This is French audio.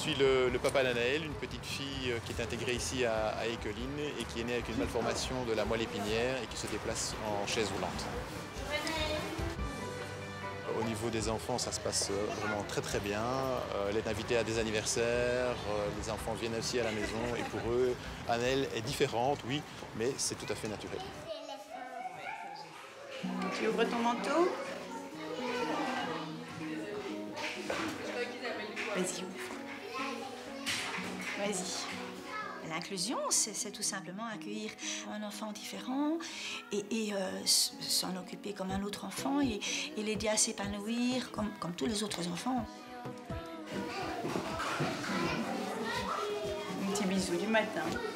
suis le papa d'Anaëlle, une petite fille qui est intégrée ici à Écoline et qui est née avec une malformation de la moelle épinière et qui se déplace en chaise roulante. Au niveau des enfants, ça se passe vraiment très très bien. Elle est invitée à des anniversaires, les enfants viennent aussi à la maison et pour eux, Anaëlle est différente, oui, mais c'est tout à fait naturel. Tu ouvres ton manteau? Vas-y, ouvre. Vas-y. L'inclusion, c'est tout simplement accueillir un enfant différent et s'en occuper comme un autre enfant et l'aider à s'épanouir comme tous les autres enfants. Un petit bisou du matin.